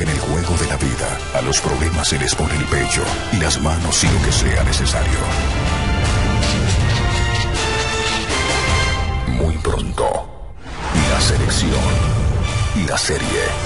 en el juego de la vida, a los problemas se les pone el pecho y las manos y lo que sea necesario. Muy pronto, la selección y la serie.